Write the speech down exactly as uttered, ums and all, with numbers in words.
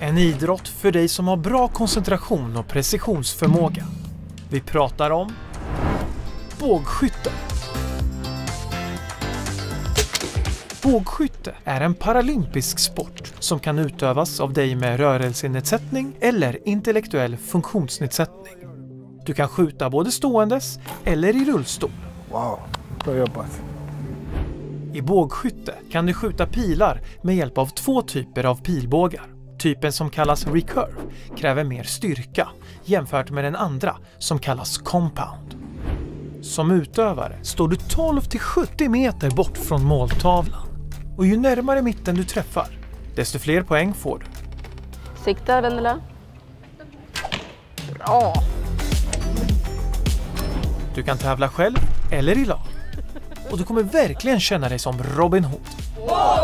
En idrott för dig som har bra koncentration och precisionsförmåga. Vi pratar om bågskytte. Bågskytte är en paralympisk sport som kan utövas av dig med rörelsenedsättning eller intellektuell funktionsnedsättning. Du kan skjuta både ståendes eller i rullstol. Wow, bra jobbat. I bågskytte kan du skjuta pilar med hjälp av två typer av pilbågar. Typen som kallas recurve kräver mer styrka jämfört med den andra som kallas compound. Som utövare står du tolv till sjuttio meter bort från måltavlan. Och ju närmare mitten du träffar, desto fler poäng får du. Sikta, Vendela. Bra! Du kan tävla själv eller i lag. Och du kommer verkligen känna dig som Robin Hood.